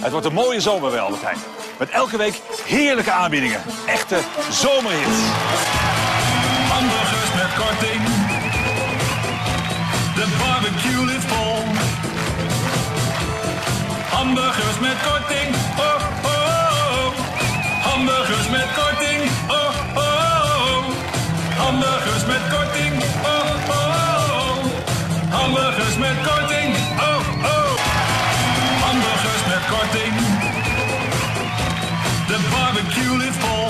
Het wordt een mooie zomer bij Albert Heijn. Met elke week heerlijke aanbiedingen. Echte zomerhits. Hamburgers met korting. De barbecue ligt vol. Hamburgers met korting. Oh, oh, oh. Hamburgers met korting. Oh, oh, oh. Hamburgers met korting. Oh, oh, oh. Hamburgers met korting. Oh, oh. Hamburgers met korting. De barbecue ligt vol.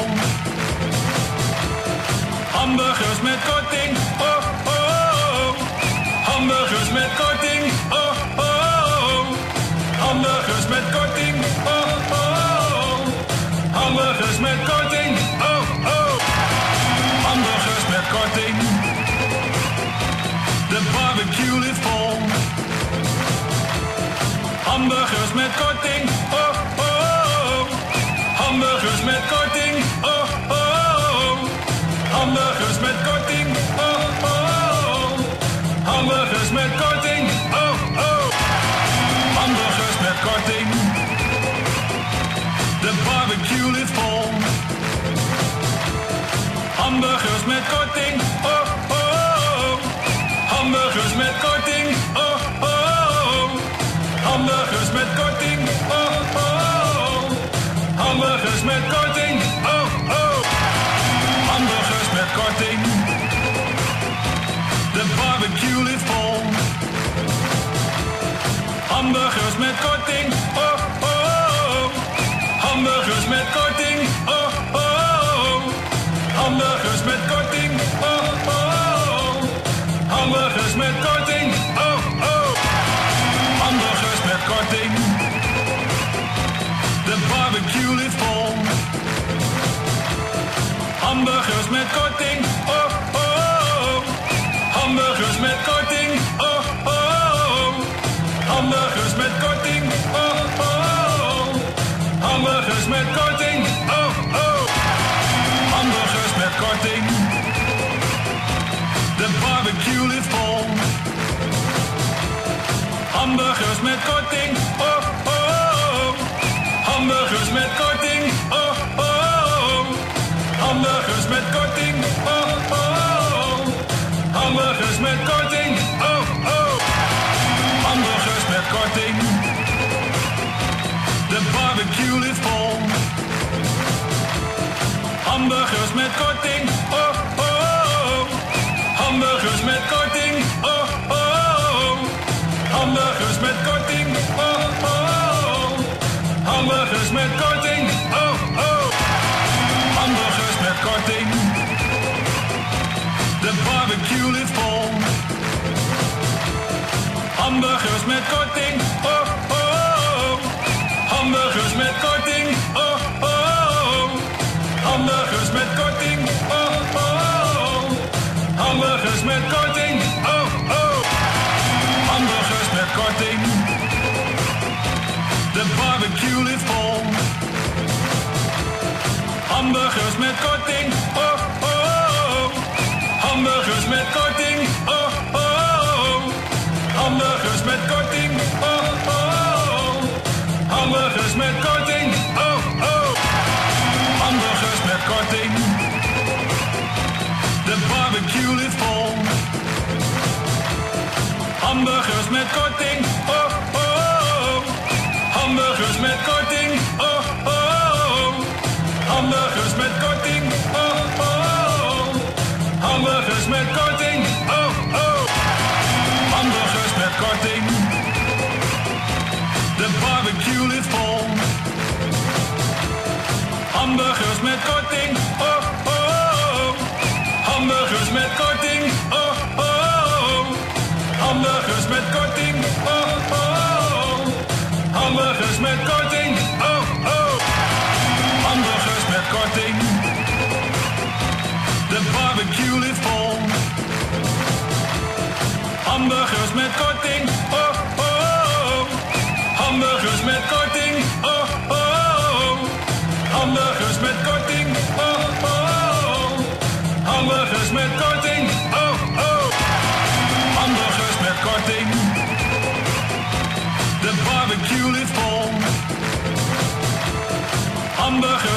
Hamburgers met korting. Oh, oh, oh. Hamburgers met korting. Oh, oh, oh. Hamburgers met korting. Oh, oh, oh. Hamburgers met korting. Oh, oh. Hamburgers met korting. De barbecue ligt vol. Hamburgers met korting. Oh, oh, oh. Hamburgers met korting. Oh, oh, oh. Hamburgers met korting. Oh, oh, oh. Hamburgers met korting. Oh, oh. Hamburgers met korting. De barbecue ligt vol. Hamburgers met korting. Oh, oh, oh. Hamburgers met korting. Oh, oh, oh. Hamburgers met korting. Oh, oh, oh. Hamburgers met korting. Oh, oh. Hamburgers met korting. De barbecue ligt vol. Hamburgers met korting. Oh, oh, oh. Hamburgers met korting. Oh, oh, oh. Hamburgers met korting. Oh, oh, oh. Hamburgers met korting. Oh, oh. Hamburgers met korting. De barbecue ligt vol. Hamburgers met korting. Oh, oh, oh. Hamburgers met korting. Oh, oh, oh. Hamburgers met korting. Oh, oh, oh. Hamburgers met korting. Oh, oh. Hamburgers met korting. De barbecue ligt vol. Hamburgers met korting. Oh, oh, oh. Hamburgers met korting. Oh, oh, oh. Hamburgers met korting. Oh, oh, oh. Hamburgers met korting. Oh, oh. Hamburgers met korting. De barbecue ligt vol. Hamburgers met korting. Oh, oh, oh. Hamburgers met korting. Oh, oh, oh. Hamburgers met korting. Oh, oh, oh. Hamburgers met korting. Oh, oh. Hamburgers met korting. De barbecue ligt vol. Hamburgers met korting. Oh, oh, oh. Hamburgers met korting. Oh, oh, oh. Hamburgers met korting. Oh, oh, oh. Hamburgers met korting. Oh, oh. Hamburgers met korting. De barbecue ligt vol. Hamburgers met korting. Oh, oh, oh. Hamburgers met korting. Oh, oh, oh. Hamburgers met korting. Oh, oh, oh. Hamburgers met korting. Oh, oh. Hamburgers met korting. De barbecue ligt vol. Hamburgers met korting. Oh, oh, oh. Hamburgers met korting. Oh, oh, oh. Hamburgers met korting. Oh, oh, oh. Hamburgers met korting. Oh, oh. Hamburgers met korting. De barbecue ligt vol. Hamburgers met korting. Oh, oh, oh. Hamburgers met korting. Oh, oh, oh. Hamburgers met korting. Oh, oh, oh. Hamburgers met korting. Oh, oh. Hamburgers met korting. De barbecue ligt vol. Hamburgers met korting. Oh, oh, oh. Hamburgers met korting. Oh, oh, oh. Hamburgers met korting. Oh, oh, oh. Hamburgers met korting. Oh, oh. Hamburgers met korting. De barbecue ligt vol.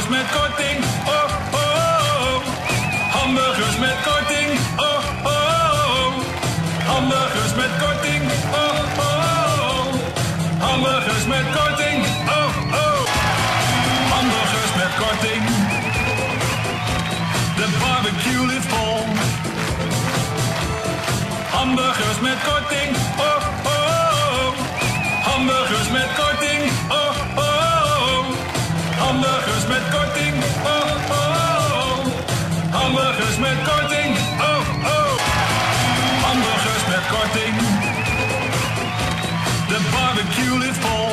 met korting, oh, oh, oh. Hamburgers met korting, oh, oh, oh. Hamburgers met korting, oh, oh, oh. Hamburgers met korting, oh, oh. Hamburgers met korting. De barbecue ligt vol. Hamburgers met korting, oh, oh, oh. Hamburgers met korting, oh, oh, oh. Hamburgers met korting, oh, oh, oh. Hamburgers met korting, oh, oh. Hamburgers met korting. De barbecue ligt vol.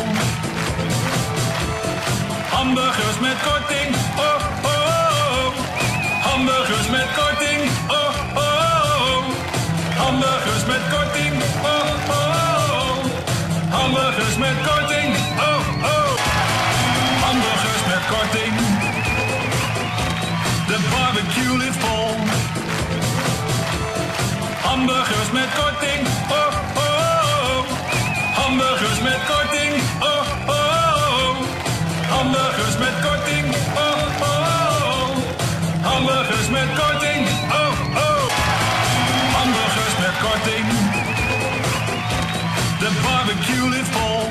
Hamburgers met korting, oh, oh, oh. Hamburgers met korting, oh, oh, oh. Hamburgers met korting, oh, oh, oh. Hamburgers met korting, oh, oh. Hamburgers met korting. De barbecue ligt vol. Hamburgers met korting, oh, oh, oh. Hamburgers met korting, oh, oh, oh. Hamburgers met korting, oh, oh, oh. Hamburgers met korting, oh, oh. Hamburgers met korting. De barbecue ligt vol.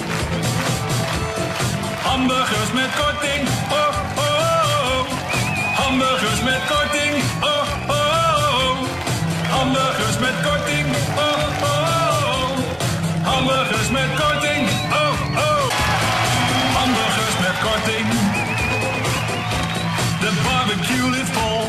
Hamburgers met korting, oh, oh, oh. Hamburgers met korting, oh, oh, oh. Hamburgers met korting, oh, oh, oh. Hamburgers met korting, oh, oh. Hamburgers met korting. De barbecue ligt vol.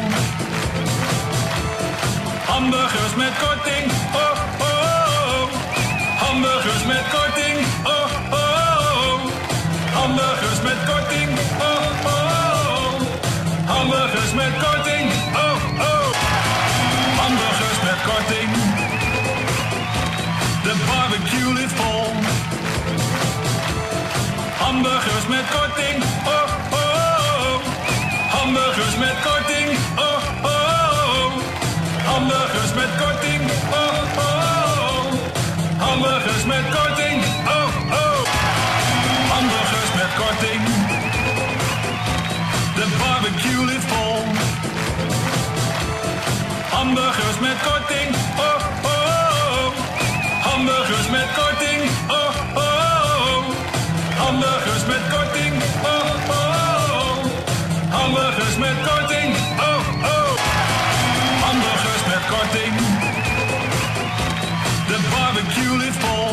Hamburgers met korting, oh, oh, oh. Hamburgers met korting, oh, oh, oh. Hamburgers met korting, oh, oh, oh. Hamburgers met korting, oh, oh. Hamburgers met korting. De barbecue ligt vol. Hamburgers met korting, oh, oh, oh. Hamburgers met korting, oh, oh, oh. Hamburgers met korting, oh, oh, oh. Hamburgers met korting, oh, oh. Hamburgers met korting. De barbecue ligt vol. Hamburgers met korting, oh, oh, oh. Hamburgers met korting, oh, oh, oh. Hamburgers met korting, oh, oh, oh. Hamburgers met korting, oh, oh. Hamburgers met korting. De barbecue ligt vol.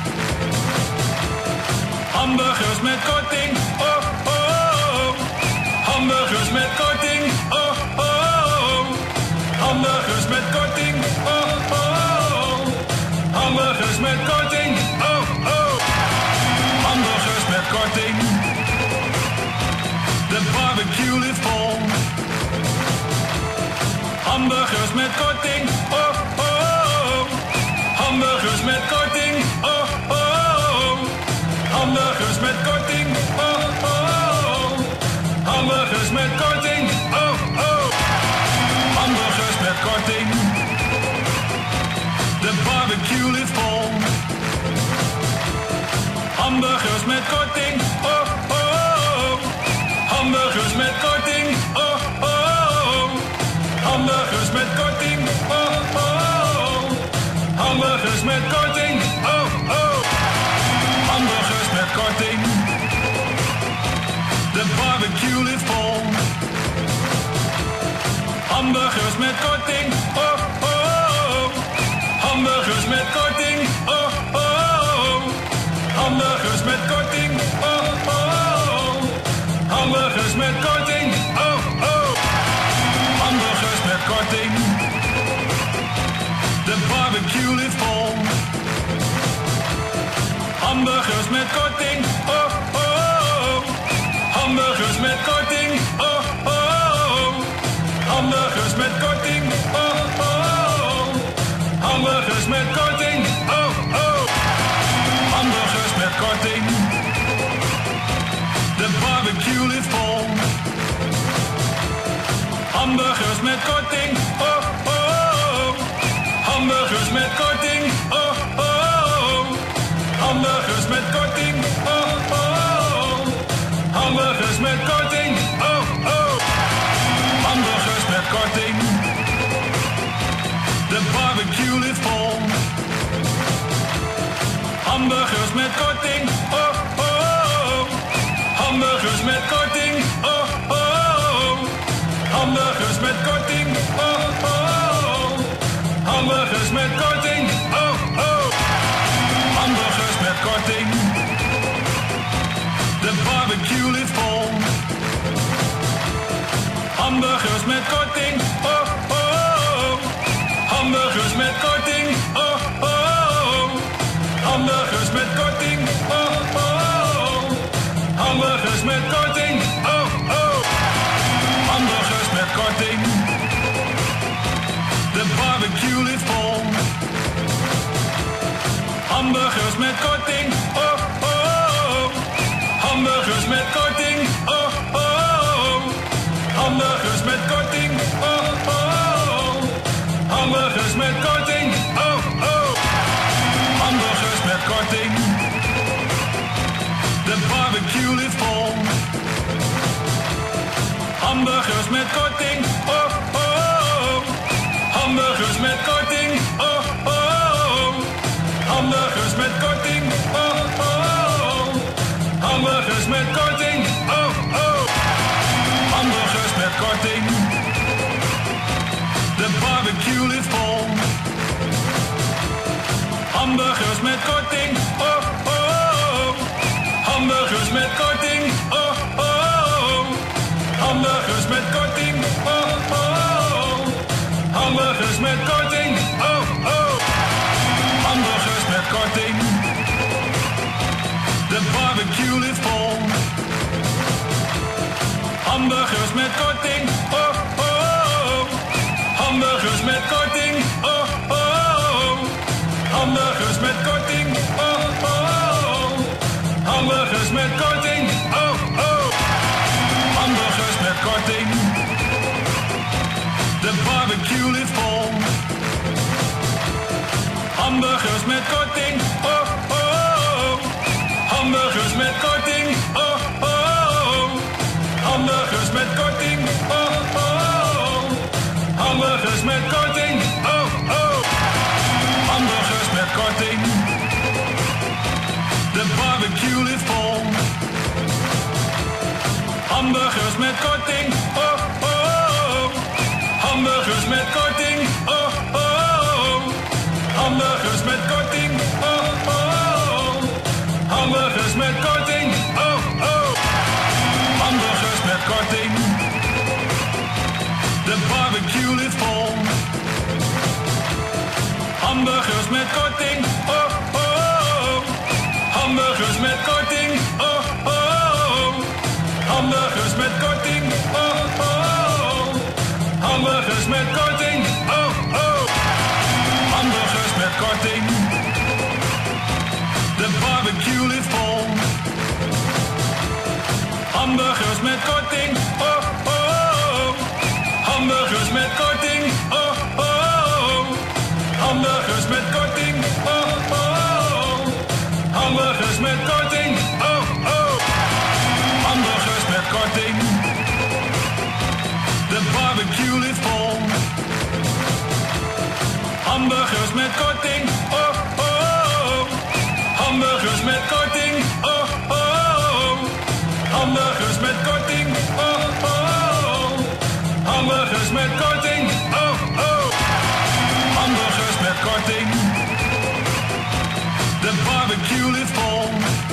Hamburgers met korting, oh, oh, oh. Hamburgers met korting, oh, oh, oh. Hamburgers met korting, oh, oh, oh. Hamburgers met korting, oh, oh. Hamburgers met korting. De barbecue ligt vol. Hamburgers met korting, oh, oh, oh. Hamburgers met korting, oh, oh, oh. Hamburgers met korting, oh, oh, oh. Hamburgers met korting, oh, oh. Hamburgers met korting. De barbecue ligt vol. Hamburgers met korting, oh, oh, oh. Hamburgers met korting, oh, oh, oh. Hamburgers met korting, oh, oh, oh. Hamburgers met korting, oh, oh. Hamburgers met korting. De barbecue ligt vol. Hamburgers met korting, oh, oh, oh. Hamburgers met korting, oh, oh, oh. Hamburgers met korting, oh, oh, oh. Hamburgers met korting, oh, oh. Hamburgers met korting. De barbecue ligt vol. Hamburgers met korting, oh, oh, oh. Hamburgers met korting, oh, oh, oh. Hamburgers met korting, oh, oh, oh. Hamburgers met korting, oh, oh. Hamburgers met korting. De barbecue ligt vol. Hamburgers met korting, oh, oh, oh. Hamburgers met korting, oh, oh, oh. Hamburgers met korting, oh, oh, oh. Hamburgers met korting, oh, korting. Oh, oh, oh. Hamburgers met korting. Oh, oh, oh. Hamburgers met korting. Oh, oh, oh. Hamburgers met korting. Oh, oh. Hamburgers met korting. De barbecue ligt vol. Hamburgers met korting. Oh, oh, oh. Hamburgers met korting. Oh, oh, oh. Hamburgers met korting. Oh, oh, oh. Hamburgers met korting. Oh, oh. Hamburgers met korting. De barbecue ligt vol. Hamburgers met korting. Oh, oh, oh. Hamburgers met korting. Oh, oh, oh. Hamburgers met korting. Oh, oh, oh. Hamburgers met korting. Oh, oh. Hamburgers met korting. De barbecue ligt vol. Hamburgers met korting. Oh, oh, oh. Hamburgers met korting. Oh, oh, oh. Hamburgers met korting. Oh, oh, oh. Hamburgers met korting. Oh, oh. Hamburgers met korting. De barbecue ligt vol. Hamburgers met korting. Oh, oh, oh. Hamburgers met korting. Oh, oh, oh. Hamburgers met korting. Oh, oh, oh. Hamburgers met korting. Oh, oh. Hamburgers met korting. De barbecue ligt vol. Hamburgers met korting. Oh, oh, oh. Hamburgers met korting. Oh, oh, oh. Hamburgers met korting. Oh, oh, oh. Hamburgers met korting. Oh, oh. Hamburgers met korting. De barbecue ligt vol. Hamburgers met korting. Oh, oh, oh. Hamburgers met korting. Oh, oh, oh. Hamburgers met korting. Oh, oh, oh. Hamburgers met korting. Oh, oh. Hamburgers met korting. De barbecue ligt vol. Hamburgers met korting. Oh, oh, oh. Hamburgers met korting. Oh, oh, oh. Hamburgers met korting. Oh, oh, oh. Hamburgers met korting. Oh, oh. Hamburgers met korting. De barbecue ligt vol. Hamburgers met korting. Oh, oh, oh. Hamburgers met korting. Oh, oh, oh. Hamburgers met korting. Oh, oh, oh. Hamburgers met korting. Oh, oh. Hamburgers met korting. De barbecue ligt vol. Hamburgers met korting. Oh, oh, oh. Hamburgers met korting. Oh, oh, oh. Hamburgers met korting. Oh, oh, oh. Hamburgers met korting. Oh, oh. Hamburgers met korting. De barbecue ligt vol. Hamburgers met korting. Oh, oh, oh. Hamburgers met korting. Oh, oh, oh. Hamburgers met korting. Oh, oh, oh. Hamburgers met korting. Oh, oh. Hamburgers met korting. De barbecue ligt vol.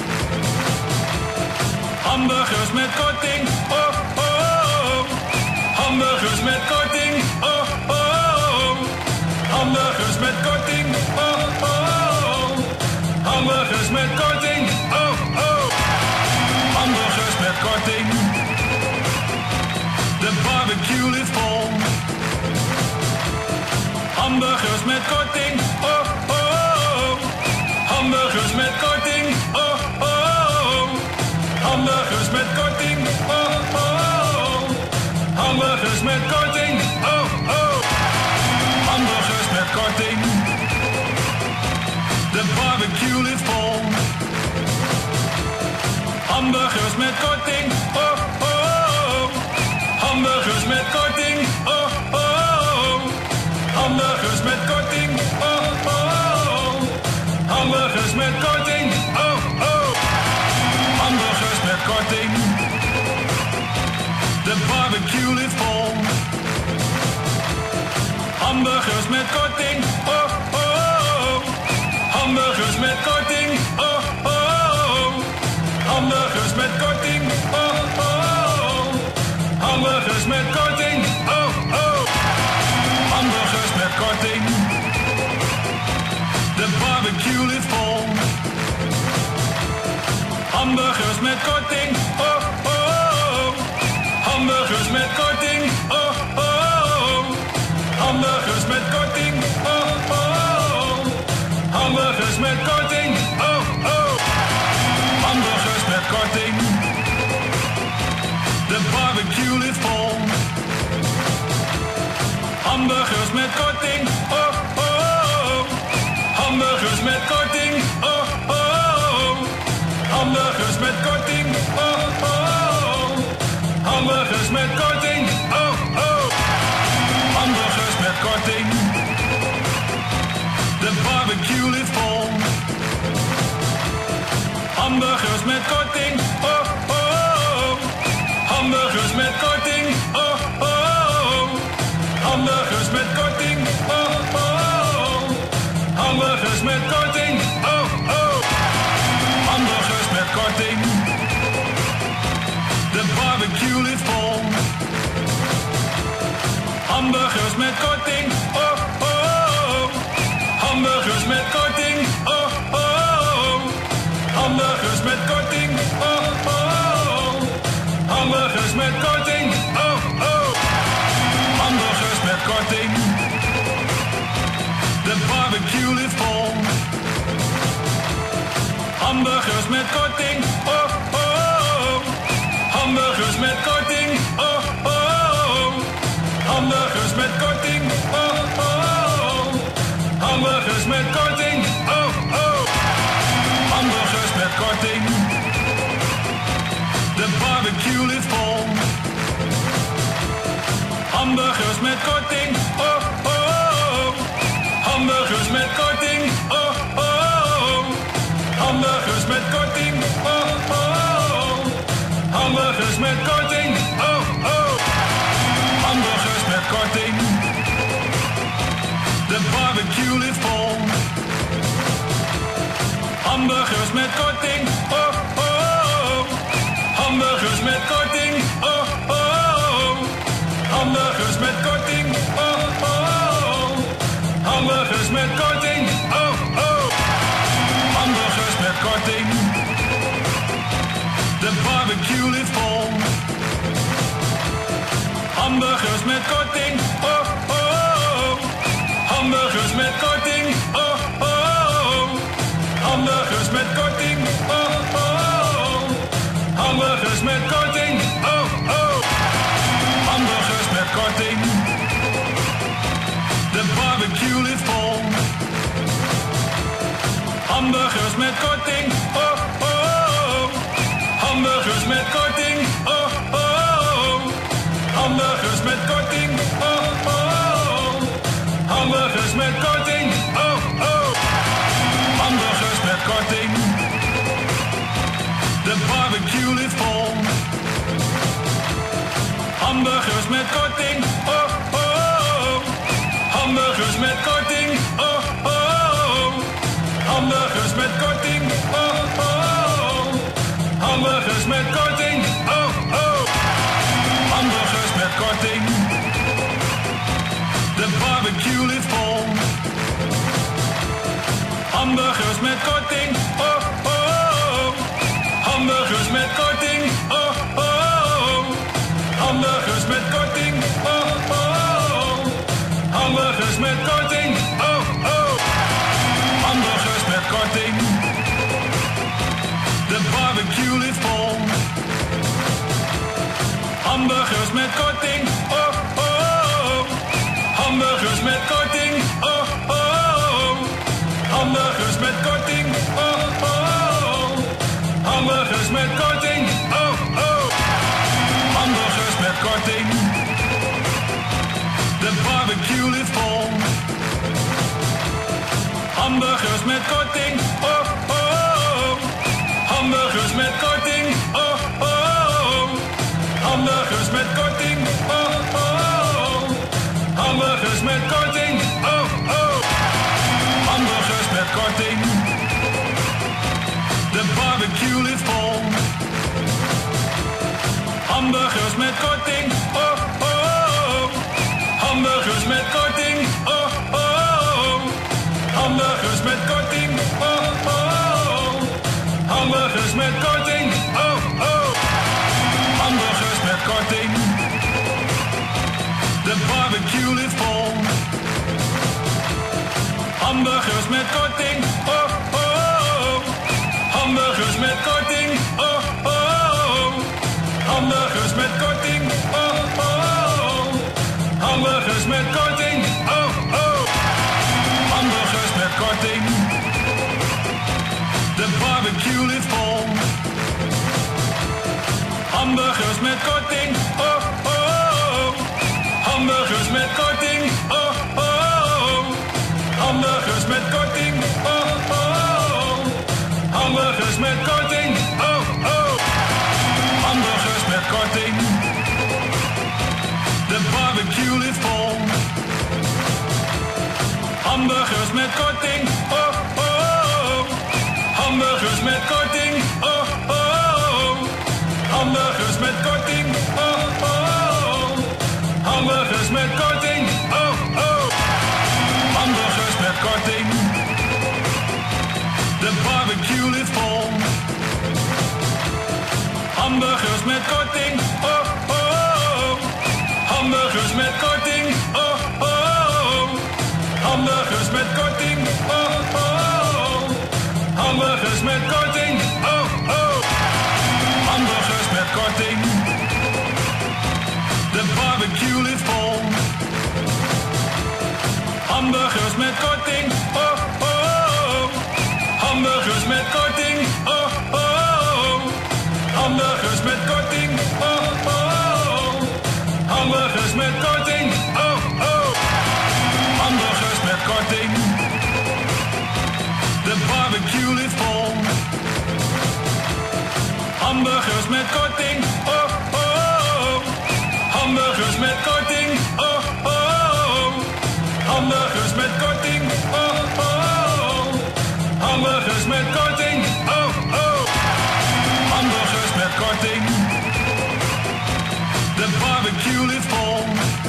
Hamburgers met korting. Oh, oh, oh. Hamburgers met korting. Oh, oh, oh. Hamburgers met korting. Oh, oh, oh. Hamburgers met korting. Oh, oh. Hamburgers met korting. De barbecue ligt vol. Hamburgers met korting. Oh, oh, oh. Hamburgers met korting. Oh, oh, oh. Hamburgers met korting. Oh, oh, oh. Hamburgers met korting. Oh, oh. Hamburgers met korting. De barbecue ligt vol. Hamburgers met korting. Oh, oh, oh. Hamburgers met korting. Oh, oh, oh. Hamburgers met korting. Oh, oh, oh. Hamburgers met korting. Oh, oh. korting. De barbecue ligt vol. Hamburgers met korting, oh oh oh. Hamburgers met korting, oh oh oh. Hamburgers met korting, oh oh oh. Hamburgers met korting, oh oh. Hamburgers met korting. De barbecue ligt vol. Hamburgers met korting, oh oh oh. Hamburgers met korting, oh oh oh. Hamburgers met korting, oh oh oh. Hamburgers met korting, oh oh. Hamburgers met korting. De barbecue ligt vol. Hamburgers met korting, oh oh oh. Hamburgers met korting, oh oh oh. Hamburgers met korting, oh oh oh. Hamburgers met korting, oh oh. Hamburgers met korting. De barbecue ligt vol. Hamburgers met korting, oh oh oh. Hamburgers met korting, oh oh oh. Hamburgers met korting, oh oh oh. Hamburgers met korting, oh oh. Hamburgers met korting. De barbecue ligt vol. Hamburgers met korting, oh oh oh. Hamburgers met korting, oh oh oh. Hamburgers met korting, oh oh oh. Hamburgers met korting, oh oh. Hamburgers met korting. De barbecue ligt vol. Hamburgers met korting, oh oh oh. Hamburgers met korting, oh oh oh. Hamburgers met korting, oh oh oh. Hamburgers met korting, oh oh. Hamburgers met korting. De barbecue ligt vol. Hamburgers met korting, oh oh oh. Hamburgers met korting, oh oh oh. Hamburgers met korting, oh oh oh. Hamburgers met korting, oh oh. Hamburgers met korting. De barbecue ligt vol. Hamburgers met korting, oh oh oh. Hamburgers met korting, oh oh oh. Hamburgers met korting, oh oh oh. Hamburgers met korting, oh oh. Hamburgers met korting. De barbecue ligt vol. Hamburgers met korting, oh oh oh. Hamburgers met korting, oh oh oh. Hamburgers met korting, oh oh oh. Hamburgers met korting, oh oh. Hamburgers met korting. De barbecue ligt vol. Hamburgers met korting, oh oh oh. Hamburgers met korting, oh oh oh. Hamburgers met korting, oh oh oh. Hamburgers met korting, oh oh. Hamburgers met korting. De barbecue ligt vol. Hamburgers met korting, oh oh oh. Hamburgers met korting, oh oh oh. Hamburgers met korting, oh oh oh. Hamburgers met korting, oh oh. Hamburgers met korting. De barbecue ligt vol. Hamburgers met korting, oh oh oh. Hamburgers met korting, oh oh oh. Hamburgers met korting, oh oh oh. Hamburgers met korting, oh oh. Hamburgers met korting. De barbecue ligt vol. Hamburgers met korting, oh oh oh. Hamburgers met korting, oh oh oh. Hamburgers met korting, oh oh oh. Hamburgers met korting, oh oh. Hamburgers met korting. De barbecue ligt vol. Hamburgers met korting, oh oh oh. Hamburgers met korting, oh oh Hamburgers met korting, oh oh oh. Hamburgers met korting, oh oh oh. Hamburgers met korting, oh oh oh. Hamburgers met korting, oh oh. Hamburgers met korting. De barbecue ligt vol. Hamburgers met korting, oh oh oh. Hamburgers met korting, oh oh oh. Hamburgers met korting, oh oh oh. Hamburgers met korting, oh oh. Hamburgers met korting. De barbecue ligt vol. Hamburgers met korting, oh oh oh. Hamburgers met korting, oh oh oh. Hamburgers met korting, oh oh oh. Hamburgers met korting, oh oh. Hamburgers met korting. De barbecue ligt vol. Hamburgers met korting, oh oh oh. Hamburgers met korting, oh oh oh. Hamburgers met korting, oh oh oh. Hamburgers met korting, oh oh. Hamburgers met korting. De barbecue ligt vol. Hamburgers met korting, oh oh oh. Hamburgers met korting, oh oh oh. Hamburgers met korting, oh oh oh. Hamburgers met korting, oh oh. Hamburgers met korting. De barbecue ligt vol. Hamburgers met korting, oh oh oh. Hamburgers met korting, oh oh oh. Hamburgers met korting, oh oh oh. Hamburgers met korting, oh oh. Hamburgers met korting. De barbecue ligt vol. Hamburgers met korting, oh oh oh. Hamburgers met korting, oh oh oh. Hamburgers met korting, oh oh oh. Hamburgers met korting, oh oh. Hamburgers met korting. De barbecue ligt vol.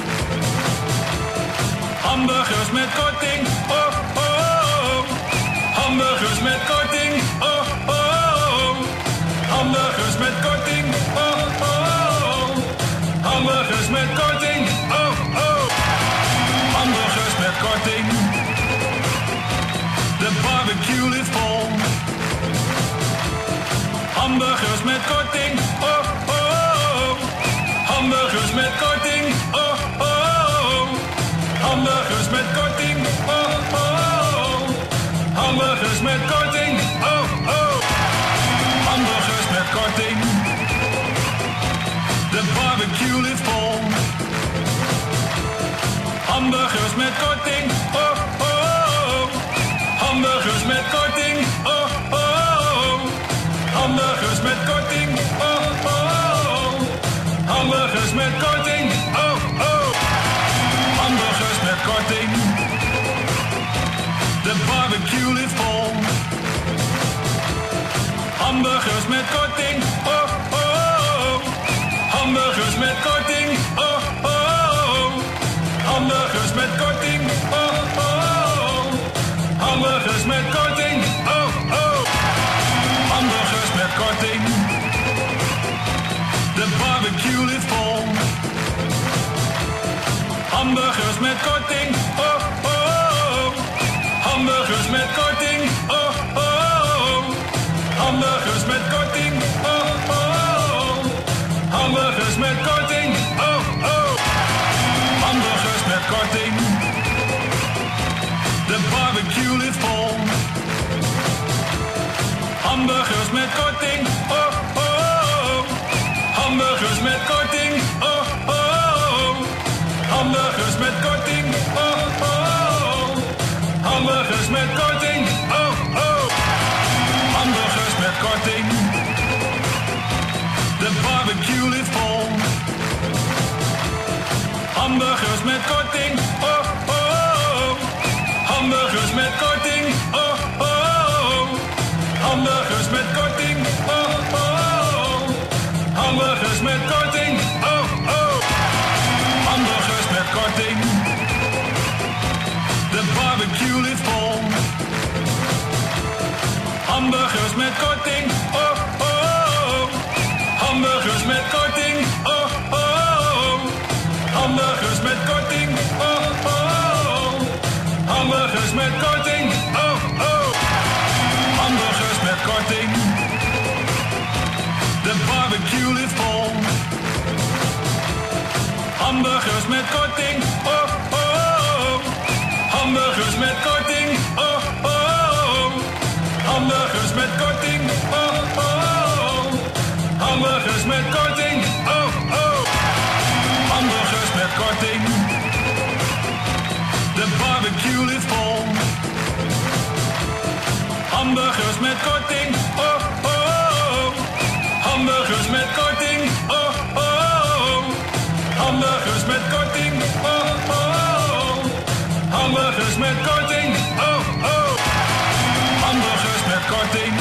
Hamburgers met korting, oh oh oh. Hamburgers met korting, oh oh oh. Hamburgers met korting, oh oh oh. Hamburgers met korting, oh oh. Hamburgers met korting. De barbecue ligt vol. Hamburgers met korting, oh oh oh. Hamburgers met korting, oh oh oh. Hamburgers met korting, oh oh oh. Hamburgers met korting, oh oh. Hamburgers met korting. De barbecue ligt vol. Hamburgers met korting, oh oh oh. Hamburgers met korting, oh oh oh. Hamburgers met korting, oh oh oh. Hamburgers met korting, oh oh. Hamburgers met korting. De barbecue ligt vol. Hamburgers met korting, oh oh oh. Hamburgers met korting, oh oh oh. Hamburgers met korting, oh oh oh. Hamburgers met korting, oh oh. Hamburgers met korting. De barbecue ligt vol. Hamburgers met korting, oh oh oh. Hamburgers met korting, oh oh oh. Hamburgers met korting, oh oh oh. Hamburgers met korting, oh oh. Hamburgers met korting. De barbecue ligt vol. Hamburgers met korting, oh oh oh. Hamburgers met korting, oh oh oh. Hamburgers met korting, oh oh oh. Hamburgers met korting, oh oh. Hamburgers met korting. De barbecue ligt vol. Hamburgers met korting, oh oh oh. Hamburgers met korting, oh oh oh. Hamburgers met korting, oh oh oh. Hamburgers met korting, Hamburgers met korting, oh, oh, oh. Hamburgers met korting, oh, oh, oh. Hamburgers met korting, oh, oh. Hamburgers met korting. De barbecue ligt vol. Hamburgers met korting, oh, oh, oh. Hamburgers met korting, oh, oh, oh. Hamburgers met korting, oh, oh, oh. Hamburgers met korting, oh, oh. Hamburgers met korting. De barbecue ligt vol. Hamburgers met korting, oh, oh, oh. Hamburgers met korting, oh, oh, oh. Hamburgers met korting, oh, oh, oh. Hamburgers met korting, oh, oh. Hamburgers met korting.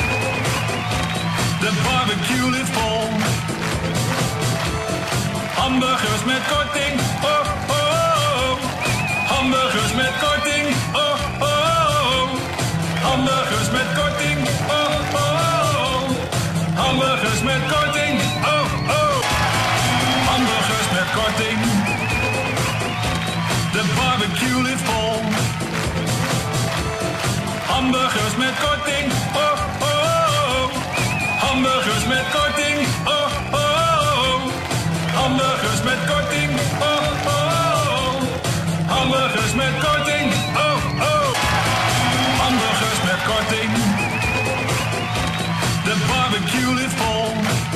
De barbecue ligt vol. Hamburgers met korting, oh, oh, oh. Hamburgers met korting, oh, oh, oh. Hamburgers met korting, oh, oh, oh. Hamburgers met korting, oh, oh. Hamburgers met korting. De barbecue ligt vol. Hamburgers met korting, oh, oh, oh. Hamburgers met korting, oh, oh, oh. Hamburgers met korting, oh, oh, oh. Hamburgers met korting, oh, oh. Hamburgers met korting. De barbecue ligt vol.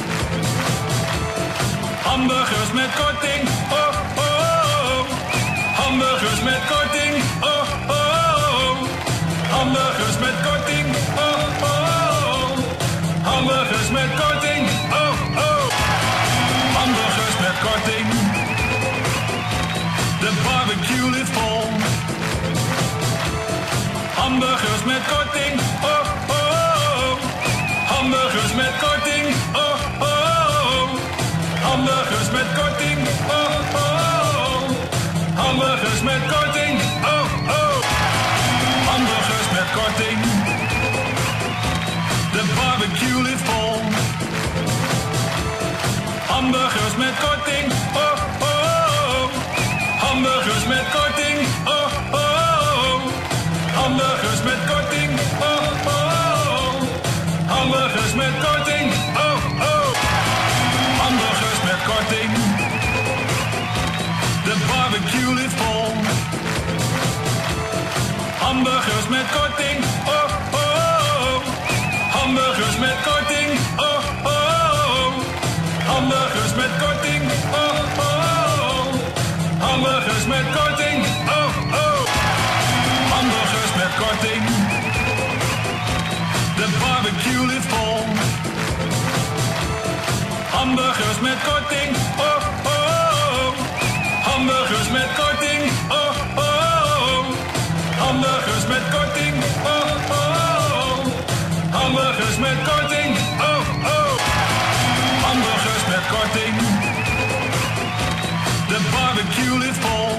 Hamburgers met korting, oh, oh, oh. Hamburgers met korting, oh, oh, oh. Hamburgers met korting, oh, oh, oh. Hamburgers met korting, oh, oh. Hamburgers met korting. De barbecue ligt vol. Hamburgers met korting, oh, oh, oh. Hamburgers met korting, oh, oh, oh. Hamburgers met korting, oh, oh, oh. Hamburgers met korting, oh, oh. Hamburgers met korting. De barbecue ligt vol. Hamburgers met korting, oh, oh, oh. Hamburgers met korting, oh, oh, oh. Hamburgers met korting, oh, oh, oh. Hamburgers met korting, oh, oh. Hamburgers met korting. De barbecue ligt vol. Hamburgers met korting, oh, oh, oh. Hamburgers met korting, oh, oh, oh. Hamburgers met korting, oh, oh, oh. Hamburgers met korting, oh, oh. Hamburgers met korting. De barbecue ligt vol. Hamburgers met korting, oh, oh, oh. Hamburgers met korting, oh, oh, oh. Hamburgers met korting, oh, oh, oh. Hamburgers met korting, oh, oh. Hamburgers met korting. De barbecue ligt vol.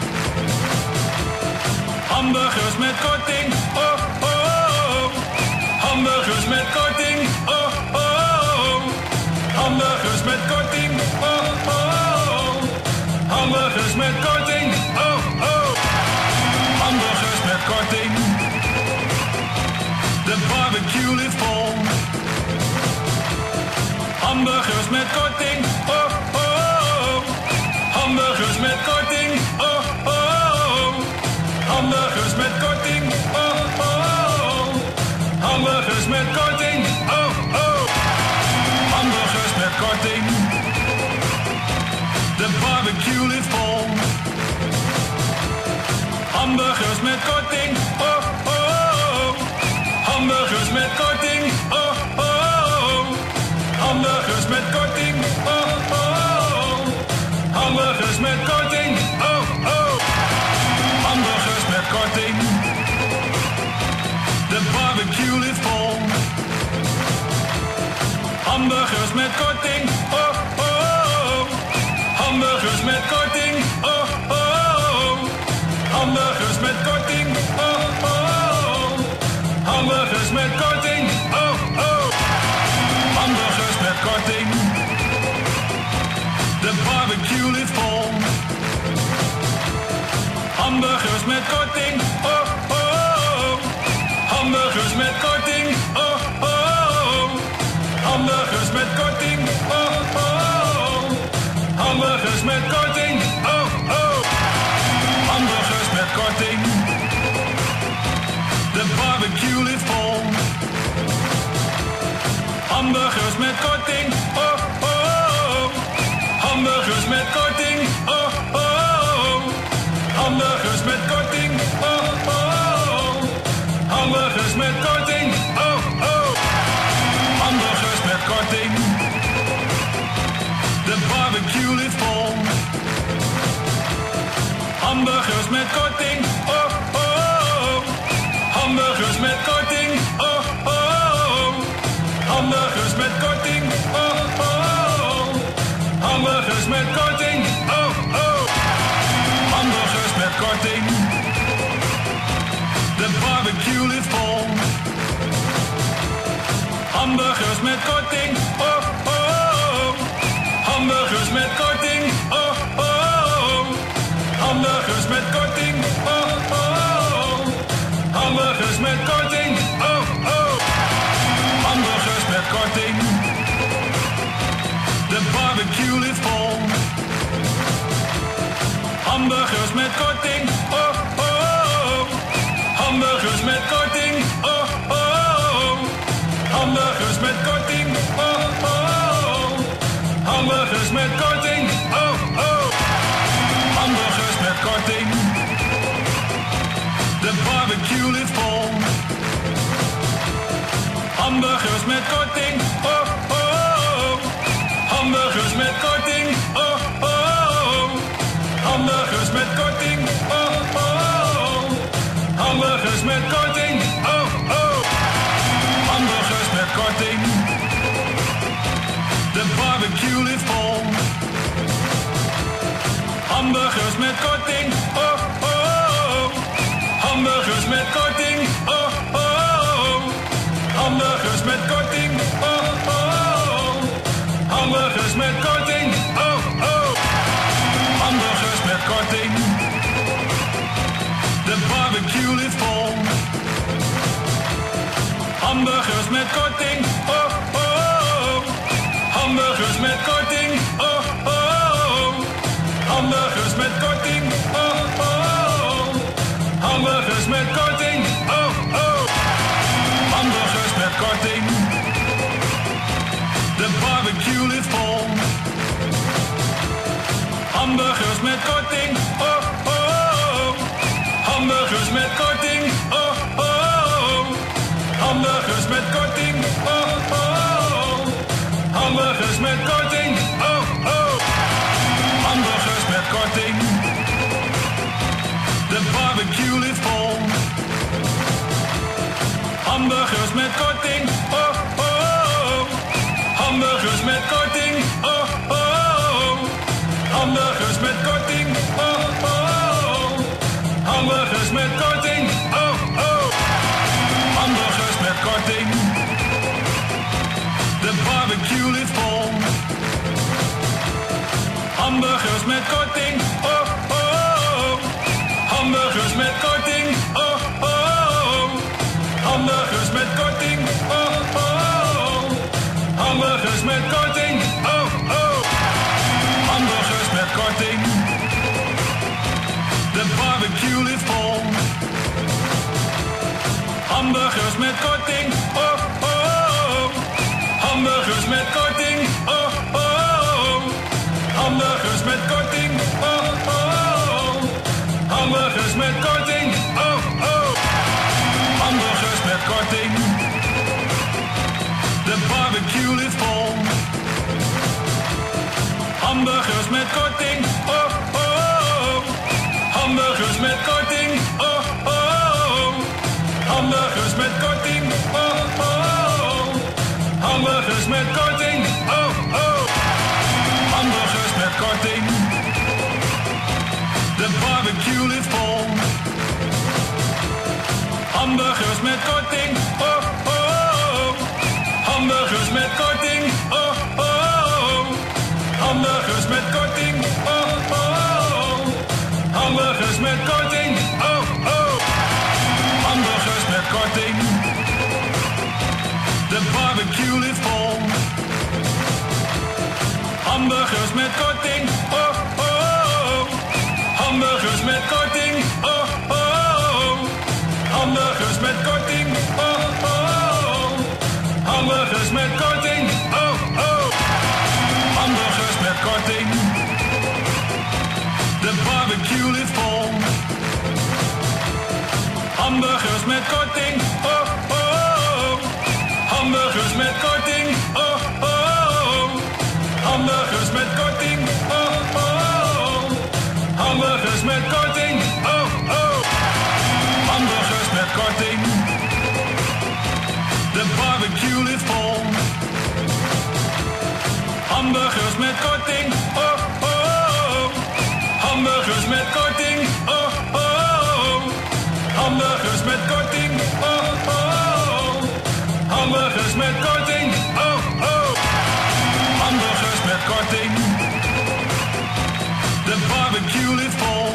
Hamburgers met korting, oh, oh, oh. Hamburgers met korting, oh, oh, oh. Hamburgers met korting, oh, oh, oh. Hamburgers met korting, oh, oh. Hamburgers met korting. De barbecue ligt vol. Hamburgers met korting, oh, oh, oh. Hamburgers met korting, oh, oh, oh. Hamburgers met korting, oh, oh, oh. Hamburgers met korting, oh, oh. Hamburgers met korting. De barbecue ligt vol. Hamburgers met korting, oh, oh, oh. Hamburgers met korting, oh, oh, oh. Hamburgers met korting, oh, oh, oh. Hamburgers met korting, oh, oh. Hamburgers met korting. De barbecue ligt vol. Hamburgers met korting, oh, oh, oh. Hamburgers met korting, oh, oh, oh. Hamburgers met korting, oh, oh, oh. Hamburgers met korting, oh, oh. Hamburgers met korting. met korting. Oh, oh, oh. Hamburgers met korting. Oh, oh, oh. Hamburgers met korting. Oh, oh, oh. Hamburgers met korting. Oh, oh. Hamburgers met korting. De barbecue ligt vol. Hamburgers met korting. Oh, oh, oh. Hamburgers met korting. Oh, oh, oh. Hamburgers met korting. Oh, oh, oh. Hamburgers met korting. Oh, oh. Hamburgers met korting. De barbecue ligt vol. Hamburgers met korting. Oh, oh, oh. Hamburgers met korting. Oh, oh, oh. Hamburgers met korting. Oh, oh, oh. Hamburgers met korting. Oh, oh. Hamburgers met korting. De barbecue ligt vol. Hamburgers met korting. Oh, oh, oh. Hamburgers met korting. Oh, oh, oh. Hamburgers met korting. Oh, oh, oh. Hamburgers met korting. Oh, oh. Hamburgers met korting. De barbecue ligt vol. Hamburgers met korting. Oh, oh, oh. Hamburgers met korting. Oh, oh, oh. Hamburgers met korting. Oh, oh, oh. Hamburgers met korting. Oh, oh. Hamburgers met korting. De barbecue ligt vol. Hamburgers met korting. Oh, oh, oh. Hamburgers met korting. Oh, oh, oh. Hamburgers met korting. Oh, oh, oh. Hamburgers met korting. Oh, oh. Hamburgers met korting. De barbecue ligt vol. Hamburgers met korting. Oh, oh, oh. Hamburgers met korting. Oh, oh, oh. Hamburgers met korting. Oh, oh, oh. Hamburgers met korting. Oh, oh. Hamburgers met korting. De barbecue ligt vol. Hamburgers met korting. Oh, oh, oh. Hamburgers met korting. Oh, oh, oh. Hamburgers met korting. Oh, oh, oh. Hamburgers met korting. Oh, oh. Hamburgers met korting. De barbecue ligt vol. Hamburgers met korting. Oh, oh, oh. Hamburgers met korting. Oh, oh, oh. Hamburgers met korting. Oh, oh, oh. Hamburgers met korting. Oh, oh. Hamburgers met korting. De barbecue ligt vol. Hamburgers met korting. Oh, oh, oh. Hamburgers met korting. Oh, oh, oh. Hamburgers met korting. Oh, oh, oh. Hamburgers met korting. Oh, oh. Hamburgers met korting. De barbecue ligt vol. Hamburgers met korting. Oh, oh, oh. Hamburgers met korting. Oh, oh, oh. Hamburgers met korting. Oh, oh, oh. Hamburgers met korting. Oh, oh. Hamburgers met korting. De barbecue ligt vol. Hamburgers met korting. Oh, oh, oh. Hamburgers met korting. Oh, oh, oh. Hamburgers met korting. Oh, oh, oh. Hamburgers met korting. Oh, oh. Hamburgers met korting. De barbecue ligt vol. Hamburgers met korting. Oh, oh, oh. Hamburgers met korting. Oh, oh, oh. Hamburgers met korting. Oh, oh, oh. Hamburgers met korting. Oh, oh. Hamburgers met korting. De barbecue ligt vol. Hamburgers met korting. Oh, oh, oh. Hamburgers met korting. Oh, oh, oh. Hamburgers met korting. Oh, oh, oh. Hamburgers met korting. Oh, Hamburgers met korting, oh, oh, oh. Hamburgers met korting, oh, oh, oh. Hamburgers met korting, oh, oh, oh. Hamburgers met korting, oh, oh. Hamburgers met korting. De barbecue ligt vol. Hamburgers met korting, oh, oh, oh. Hamburgers met korting, oh, oh, oh. Hamburgers met korting, oh, oh, oh. Hamburgers met korting, oh, oh. Hamburgers met korting. De barbecue ligt vol. Hamburgers met korting, oh, oh, oh. Hamburgers met korting, oh, oh, oh. Hamburgers met korting, oh, oh, oh. Hamburgers met korting, oh, oh. Hamburgers met korting. De barbecue ligt vol.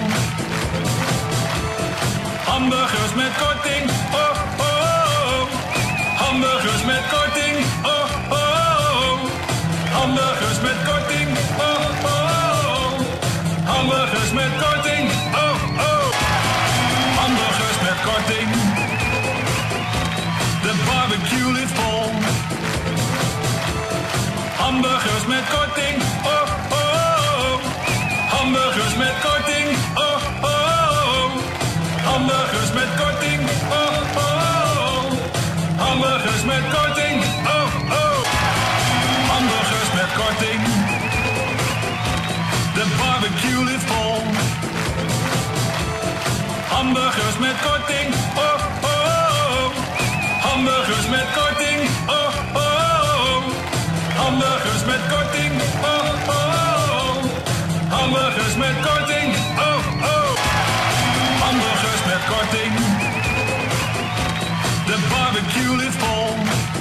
Hamburgers met korting, oh, oh, oh. Hamburgers met korting, oh, oh, oh. Hamburgers met korting, oh, oh, oh. Hamburgers met korting, oh, oh. Hamburgers met korting. De barbecue ligt vol. Hamburgers met korting, oh, oh, oh. Hamburgers met korting, oh, oh, oh. Hamburgers met korting, oh, oh, oh. Hamburgers met korting, oh, oh. Hamburgers met korting. De barbecue ligt vol. Hamburgers met korting, oh, oh, oh. Hamburgers met korting, oh, oh, oh. Hamburgers met korting, oh, oh, oh. Hamburgers met korting, oh, oh. Hamburgers met korting. De barbecue ligt vol.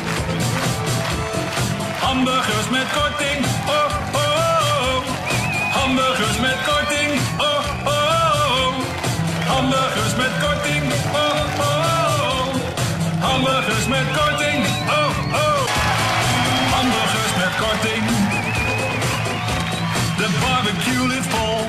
Hamburgers met korting, oh, oh, oh. Hamburgers met korting, oh, oh, oh. Hamburgers met korting, oh, oh, oh. Hamburgers met korting, oh, oh. Hamburgers met korting. De barbecue ligt vol.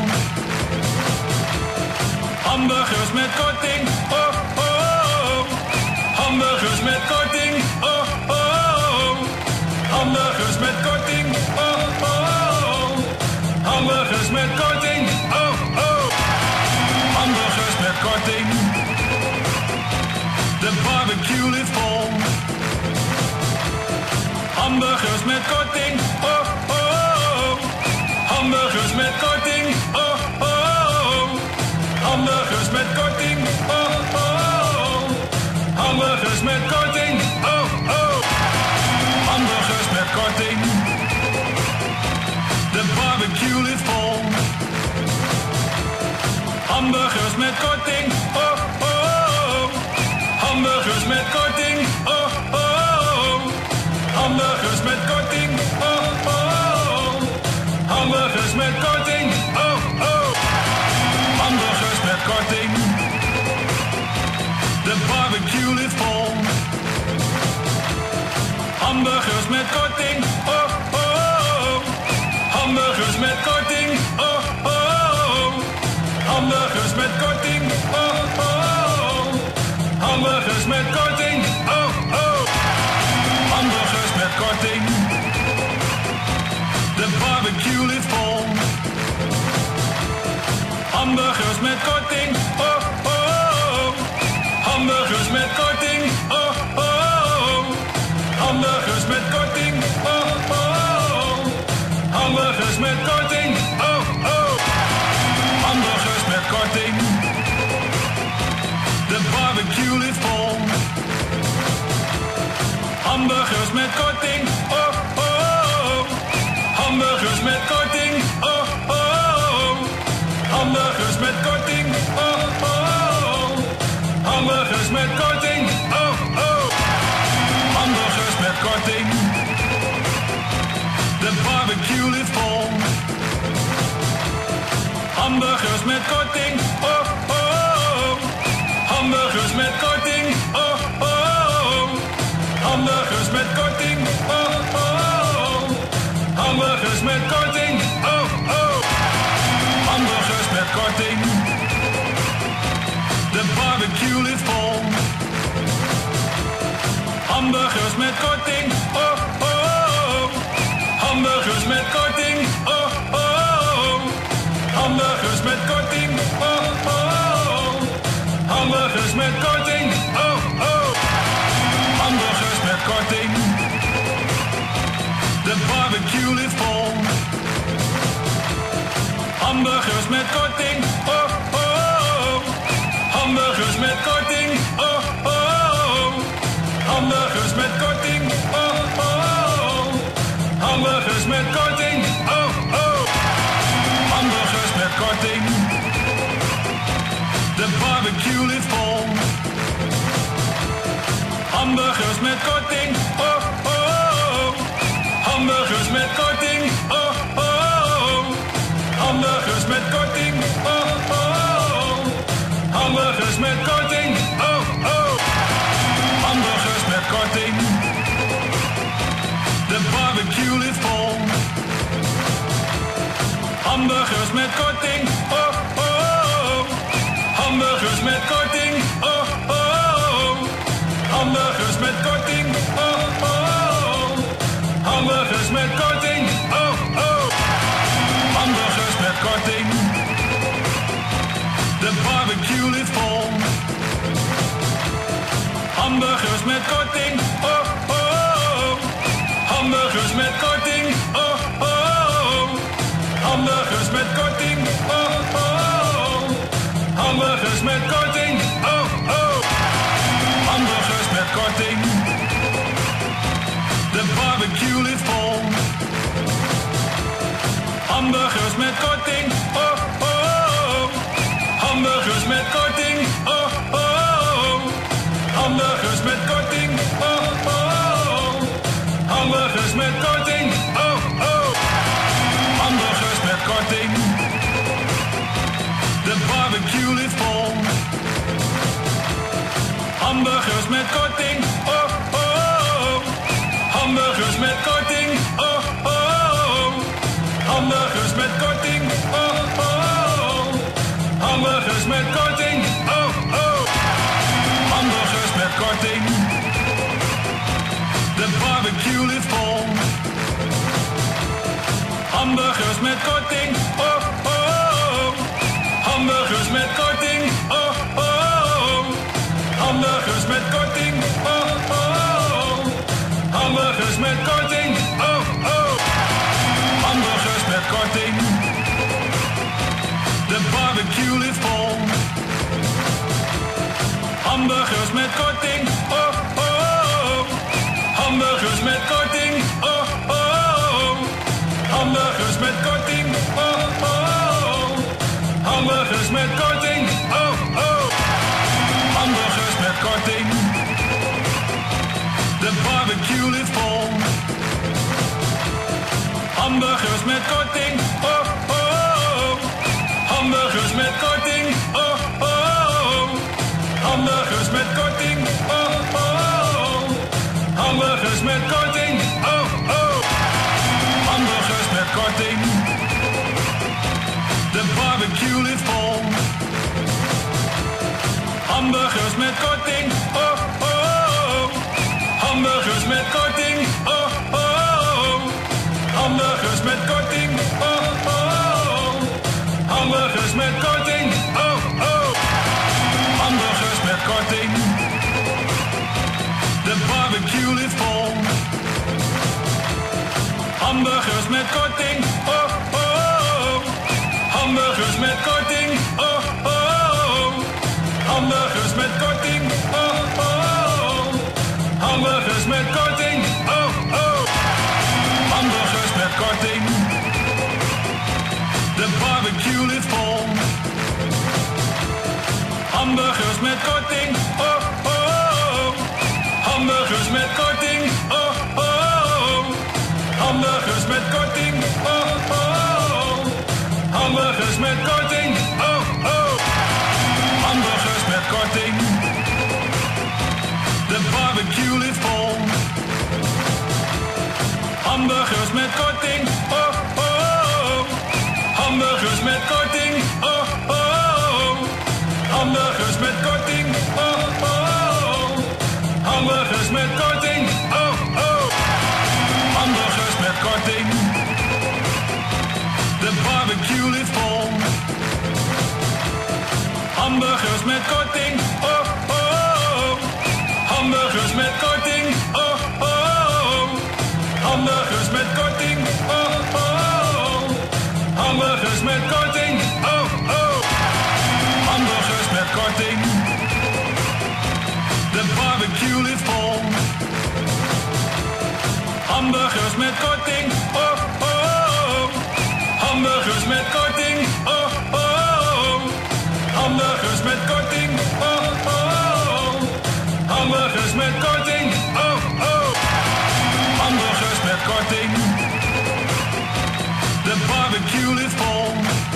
Hamburgers met korting, oh, oh, oh. Hamburgers met korting, oh, oh, oh. Hamburgers met korting, oh, oh, oh. Hamburgers met korting, oh, oh. Hamburgers met korting. De barbecue ligt vol. Hamburgers met korting, oh, oh, oh. Hamburgers met korting, oh, oh, oh. Hamburgers met korting, oh, oh, oh. Hamburgers met korting, oh, oh. Hamburgers met korting. De barbecue ligt vol. Hamburgers met korting, oh, oh, oh. Hamburgers met korting, oh, oh, oh. Hamburgers met korting, oh, oh, oh. Hamburgers met korting, oh, oh. Hamburgers met korting. De barbecue ligt vol. Hamburgers met korting, oh, oh, oh. Hamburgers met korting, oh, oh, oh. Hamburgers met korting, oh, oh, oh. Hamburgers met korting, oh, oh. Hamburgers met korting. De barbecue ligt vol. Hamburgers met korting, oh, oh, oh. Hamburgers met korting, oh, oh, oh. Hamburgers met korting, oh, oh, oh. Hamburgers met korting, oh, oh. Hamburgers met korting. De barbecue ligt vol. Hamburgers met korting, oh, oh, oh. Hamburgers met korting, oh, oh, oh. Hamburgers met korting, oh, oh, oh. Hamburgers met korting, oh, oh. Hamburgers met korting. De barbecue ligt vol. Hamburgers met korting, oh, oh, oh. Hamburgers met korting, oh, oh, oh. Hamburgers met korting, oh, oh, oh. Hamburgers met korting. met korting. Oh, oh, oh. Hamburgers met korting. Oh, oh, oh. Hamburgers met korting. Oh, oh, oh. Hamburgers met korting. Oh, oh. Hamburgers met korting. De barbecue ligt vol. Hamburgers met korting. Oh, oh, oh. Hamburgers met korting. Oh, oh, oh. Hamburgers met korting. Oh, oh, oh. Hamburgers met korting. Oh, oh. Hamburgers met korting. De barbecue ligt vol. Hamburgers met korting. Oh, oh, oh. Hamburgers met korting. Oh, oh, oh. Hamburgers met korting. Oh, oh, oh. Hamburgers met korting. Oh, oh. Hamburgers met korting. De barbecue ligt vol. Hamburgers met korting. Oh, oh, oh. Hamburgers met korting. Oh, oh, oh. Hamburgers met korting. Oh, oh, oh. Hamburgers met korting. Oh, oh. Hamburgers met korting. De barbecue ligt vol. Hamburgers met korting. Oh, oh, oh. Hamburgers met korting. Oh, oh, oh. Hamburgers met korting. Oh, oh, oh. Hamburgers met korting. Oh, oh. Hamburgers met korting. De barbecue ligt vol. Hamburgers met korting. Oh, oh, oh. Hamburgers met korting. Oh, oh, oh. Hamburgers met korting. Oh, oh, oh. Hamburgers met korting. Oh, oh. Hamburgers met korting. De barbecue ligt vol. Hamburgers met korting. Oh, oh, oh. Hamburgers met korting. Oh, oh, oh. Hamburgers met korting. Oh, oh, oh. Hamburgers met korting. Oh, oh. Hamburgers met korting. De barbecue ligt vol. Hamburgers met korting. Oh, oh, oh. Hamburgers met korting. Oh, oh, oh. Hamburgers met korting. Oh, oh, oh. Hamburgers met korting. Oh, oh. Hamburgers met korting. De barbecue ligt vol. Hamburgers met korting. Oh, oh, oh. Hamburgers met korting. Oh, oh, oh. Hamburgers met korting. Oh, oh, oh. Hamburgers met korting. Oh, oh. Hamburgers met korting. De barbecue ligt vol. Hamburgers met korting. Oh, oh, oh. Hamburgers met korting. Oh, oh, oh. Hamburgers met korting. Oh, oh, oh. Hamburgers met korting. Oh, oh. Hamburgers met korting. De barbecue ligt vol. Hamburgers met korting. Oh, oh, oh. Hamburgers met korting. Oh, oh, oh. Hamburgers met korting. Oh, oh, oh. Hamburgers met korting. Oh, oh. Hamburgers met korting. De barbecue ligt vol. Hamburgers met korting. Oh, oh, oh. Hamburgers met korting. Oh, oh, oh. Hamburgers met korting. Oh, oh, oh. Hamburgers met korting. Oh, oh. Hamburgers met korting. De barbecue ligt vol. Hamburgers met korting. Oh, oh, oh. Hamburgers met korting. Oh, oh, oh. Hamburgers met korting. Oh, oh, oh. Hamburgers met korting. Oh, oh. Hamburgers met korting. De barbecue ligt vol. Hamburgers met korting. Oh, oh, oh. Hamburgers met korting. Oh, oh, oh. Hamburgers met korting. Oh, oh, oh. Hamburgers met korting. Oh, met korting, oh, oh, oh. Hamburgers met korting, oh, oh, oh. Hamburgers met korting, oh, oh. Hamburgers met korting. De barbecue ligt vol.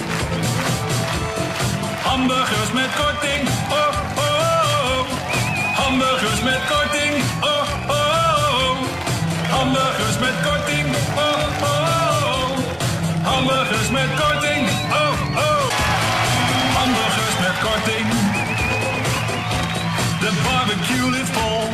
Hamburgers met korting, oh, oh, oh. Hamburgers met korting, oh, oh, oh. Hamburgers met korting, oh, oh, oh. Hamburgers met korting, oh, oh. Hamburgers met korting. De barbecue ligt vol.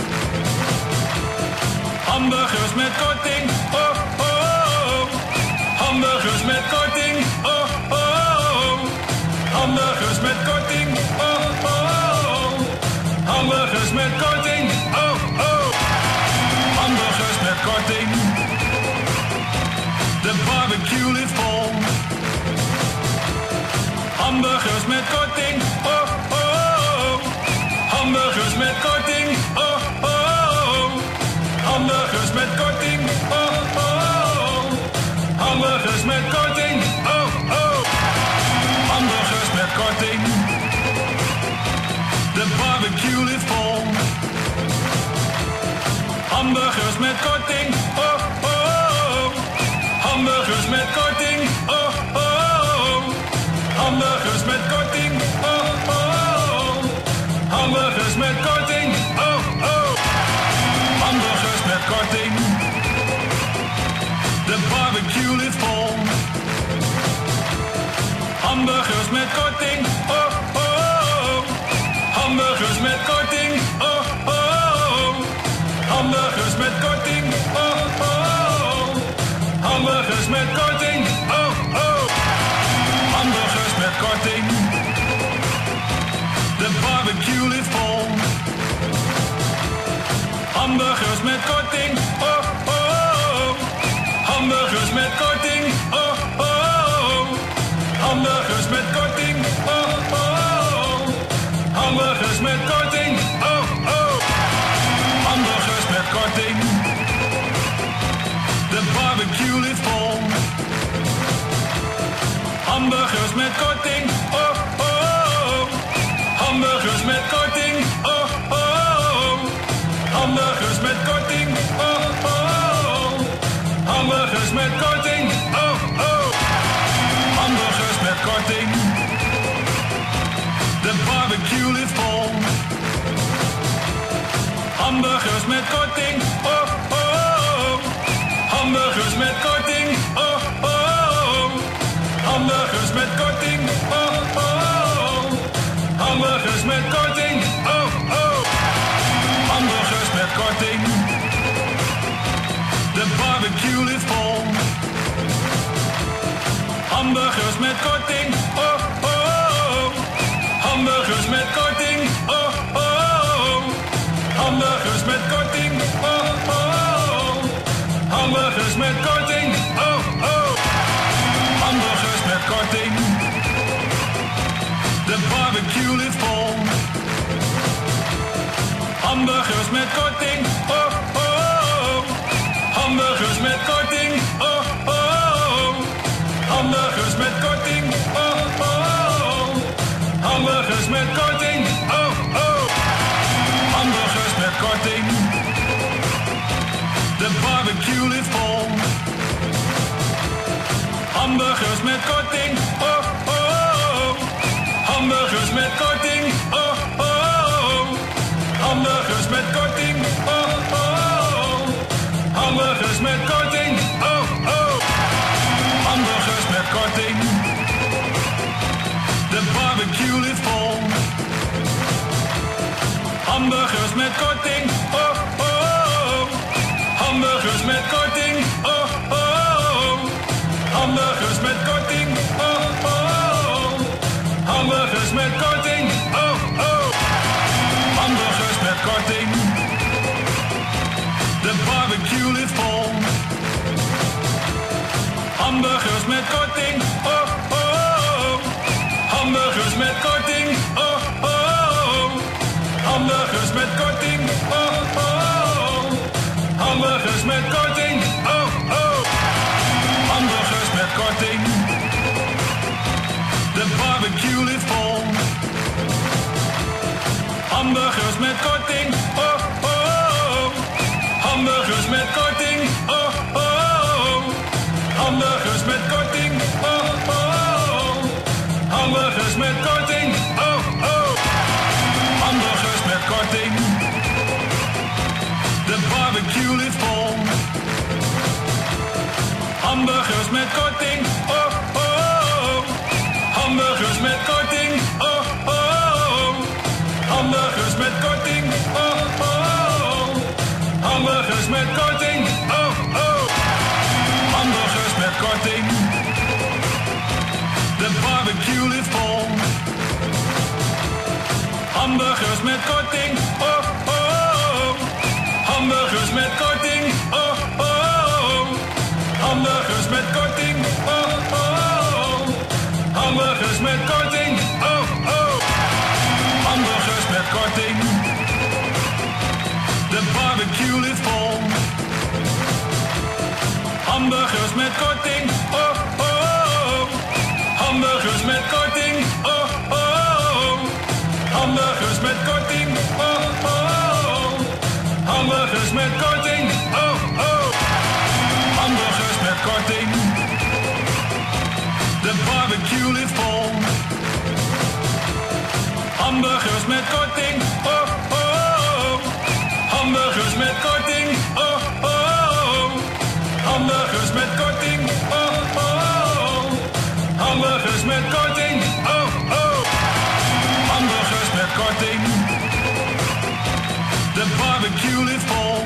Hamburgers met korting, oh, oh, oh. Hamburgers met korting, oh, oh, oh. Hamburgers met korting, oh, oh, oh. Hamburgers met korting, oh, oh. Hamburgers met korting. De barbecue ligt vol. Hamburgers met korting, oh, oh, oh. Hamburgers met korting, oh, oh, oh. Hamburgers met korting, oh, oh, oh. Hamburgers met korting, oh, oh. Hamburgers met korting. De barbecue ligt vol. Hamburgers met korting, oh, oh, oh. Hamburgers met korting, oh, oh, oh. Hamburgers met korting, oh, oh, oh. Hamburgers met korting, oh, oh. Hamburgers met korting. De barbecue ligt vol. Hamburgers met korting, oh, oh, oh. Hamburgers met korting, oh, oh, oh. Hamburgers met korting, oh, oh, oh. Hamburgers met korting, oh, oh. Hamburgers met korting. De barbecue ligt vol. Hamburgers met korting, oh, oh, oh. Hamburgers met korting, oh, oh, oh. Hamburgers met korting, oh, oh, oh. Hamburgers met korting, oh, oh. Hamburgers met korting. De barbecue ligt vol. Hamburgers met korting, oh, oh, oh. Hamburgers met korting, oh, oh, oh. Hamburgers met korting, oh, oh, oh. Hamburgers met korting, oh, oh. Hamburgers met korting. De barbecue ligt vol. Hamburgers met korting, oh, oh, oh. Hamburgers met korting, oh, oh, oh. Hamburgers met korting, oh, oh, oh. Hamburgers met korting, oh, oh. Hamburgers met korting. De barbecue ligt vol. Hamburgers met korting, oh, oh, oh. Hamburgers met korting, oh, oh, oh. Hamburgers met korting, oh, oh, oh. Hamburgers met korting, oh, oh. Hamburgers met korting. De barbecue ligt vol. Hamburgers met korting, oh, oh, oh. Hamburgers met korting, oh, oh, oh. Hamburgers met korting, oh, oh, oh. Hamburgers met korting, oh, oh. Hamburgers met korting. De barbecue ligt vol. Hamburgers met korting, oh, oh, oh. Hamburgers met korting, oh, oh, oh. Hamburgers met korting, oh, oh, oh. Hamburgers met korting, oh, oh. Hamburgers met korting. De barbecue ligt vol. Hamburgers met korting, oh, oh, oh. Hamburgers met korting, oh, oh, oh. Hamburgers met korting, oh, oh, oh. Hamburgers met korting, oh, oh. Hamburgers met korting. De barbecue ligt vol. Hamburgers met korting, oh, oh, oh. Hamburgers met korting, oh, oh, oh. Hamburgers met korting, oh, oh, oh. Hamburgers met korting, oh, oh. Hamburgers met korting. met korting. Oh, oh, oh. Hamburgers met korting. Oh, oh, oh. Hamburgers met korting. Oh, oh, oh. Hamburgers met korting. Oh, oh. Hamburgers met korting. De barbecue ligt vol. Hamburgers met korting. Oh, oh, oh. Hamburgers met korting. Oh, oh, oh. Hamburgers met korting. Oh, oh, oh. Hamburgers met korting. Oh, oh. Hamburgers met korting. De barbecue ligt vol. Hamburgers met korting. Oh, oh, oh. Hamburgers met korting. Oh, oh, oh. Hamburgers met korting. Oh, oh, oh. Hamburgers met korting. Oh, oh. Hamburgers met korting. De barbecue ligt vol.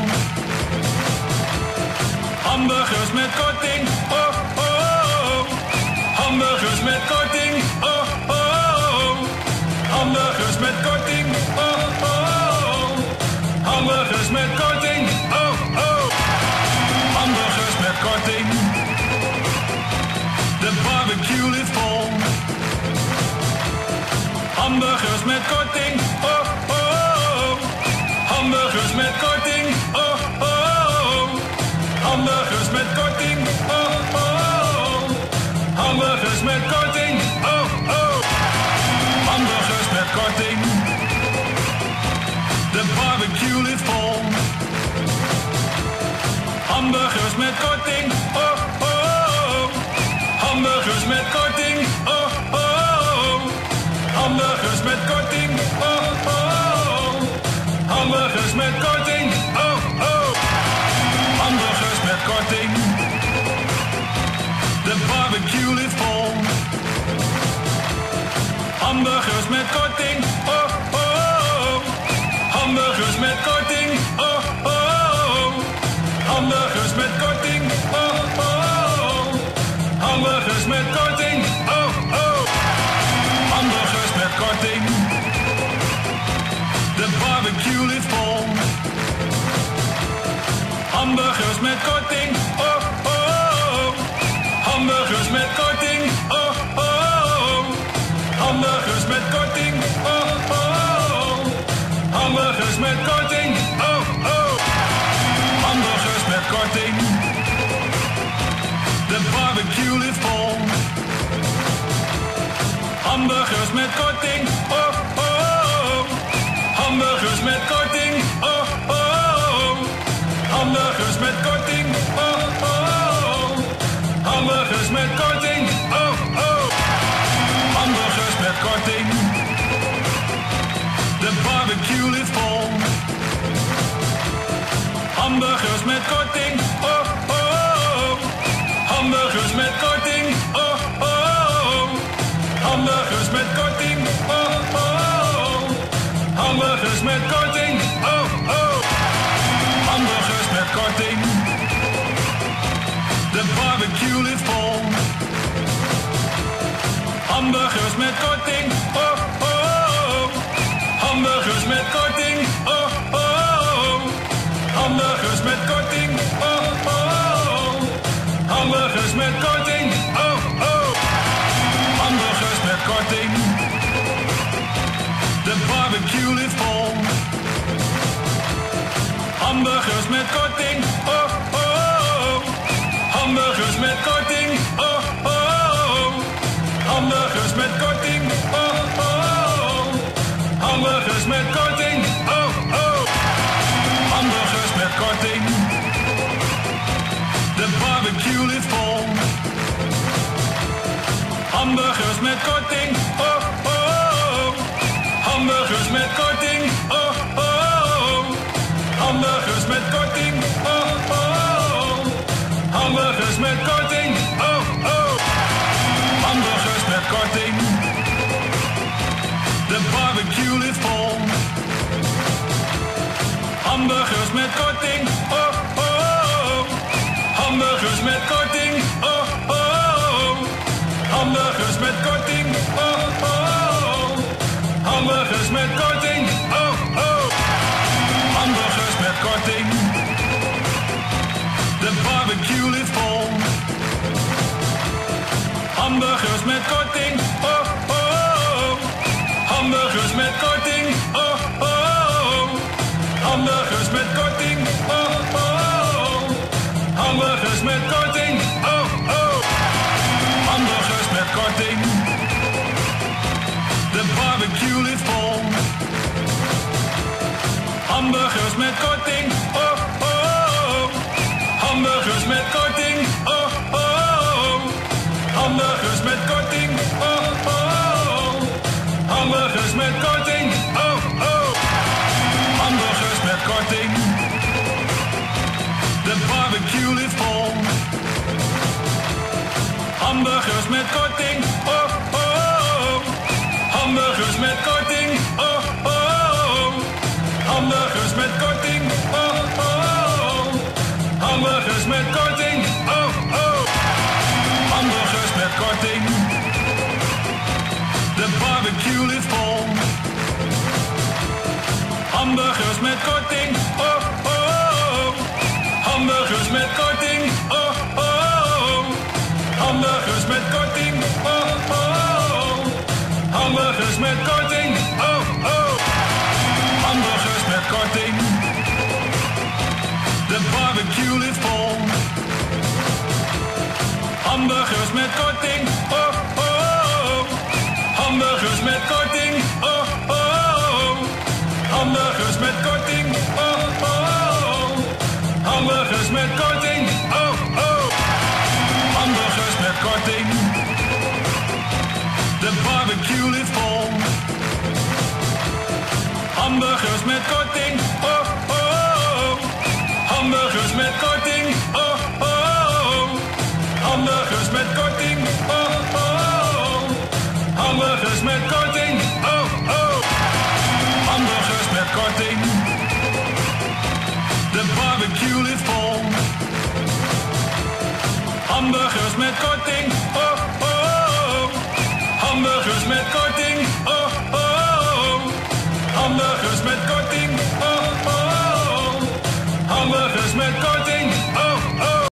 Hamburgers met korting. Oh, oh, oh. Hamburgers met korting. Oh, oh, oh. Hamburgers met korting. Oh, oh, oh. Hamburgers met korting. Oh, oh. Hamburgers met korting. De barbecue ligt vol. Hamburgers met korting. Oh, oh, oh. Hamburgers met korting. Oh, oh, oh. Hamburgers met korting. Oh, oh, oh. Hamburgers met korting. Oh, oh. Hamburgers met korting. De barbecue ligt vol. Hamburgers met korting. Oh, oh, oh. Hamburgers met korting. Oh, oh, oh. Hamburgers met korting. Oh, oh, oh. Hamburgers met korting. Oh, oh. Hamburgers met korting. De barbecue ligt vol. Hamburgers met korting. Oh, oh, oh. Hamburgers met korting. Oh, oh, oh. Hamburgers met korting. Oh, oh, oh. Hamburgers met korting. Oh, oh. Hamburgers met korting. De barbecue ligt vol. Hamburgers met korting. Oh, oh, oh. Hamburgers met korting. Oh, oh, oh. Hamburgers met korting. Oh, oh, oh. Hamburgers met korting. Oh, oh. Hamburgers met korting. De barbecue ligt vol. Hamburgers met korting. Oh, oh, oh. Hamburgers met korting. Oh, oh, oh. Hamburgers met korting. Oh, oh, oh. Hamburgers met korting. Oh, oh. Hamburgers met korting. De barbecue ligt vol. Hamburgers met korting. Oh, oh, oh. Hamburgers met korting. Oh, oh, oh. Hamburgers met korting. Oh, oh, oh. Hamburgers met korting. Oh, oh. Hamburgers met korting. De barbecue ligt vol. Hamburgers met korting. Oh, oh, oh. Hamburgers met korting. Oh, oh, oh. Hamburgers met korting. Oh, oh, oh. Hamburgers met korting. Oh, oh. Hamburgers met korting. De barbecue ligt vol. Hamburgers met korting. Oh, oh, oh. Hamburgers met korting. Oh, oh, oh. Hamburgers met korting. Oh, oh, oh. Hamburgers met korting. Oh, oh. Hamburgers met korting. De barbecue ligt vol. Hamburgers met korting. Oh, oh, oh. Hamburgers met korting. Oh, oh, oh. Hamburgers met korting. Oh, oh, oh. Hamburgers met korting. Oh, oh. Hamburgers met korting. De barbecue ligt vol. Hamburgers met korting. Oh, oh, oh. Hamburgers met korting. Oh, oh, oh. Hamburgers met korting. Oh, oh, oh. Hamburgers met korting. Oh, Hamburgers met korting, oh, oh, oh. Hamburgers met korting, oh, oh, oh. Hamburgers met korting, oh, oh, oh. Hamburgers met korting, oh, oh. Hamburgers met korting. De barbecue ligt vol. Hamburgers met korting, oh, oh, oh. Hamburgers met korting, oh, oh, oh. Hamburgers met korting, oh, oh, oh. Hamburgers met korting, oh, oh. Hamburgers met korting. De barbecue ligt vol. Hamburgers met korting, oh, oh, oh. Hamburgers met korting, oh, oh, oh. Hamburgers met korting, oh, oh, oh. Hamburgers met korting, oh, oh. Hamburgers met korting. De barbecue ligt vol. Hamburgers met korting, oh, oh, oh. Hamburgers met korting, oh, oh, oh. Hamburgers met korting, oh, oh, oh. Hamburgers met korting, oh, oh. Hamburgers met korting. De barbecue ligt vol. Hamburgers met korting, oh, oh, oh. Hamburgers met korting, oh, oh, oh. Hamburgers met korting, oh, oh, oh. Hamburgers met korting, oh, oh. Hamburgers met korting. De barbecue ligt vol. Hamburgers met korting, oh, oh, oh. Hamburgers met korting, oh, oh, oh. Hamburgers met korting, oh, oh, oh. Hamburgers met korting, oh, oh. Hamburgers met korting. De barbecue ligt vol. Hamburgers met korting, oh, oh, oh. Hamburgers met korting, oh, oh, oh. Hamburgers met korting, oh, oh, oh. Hamburgers met korting.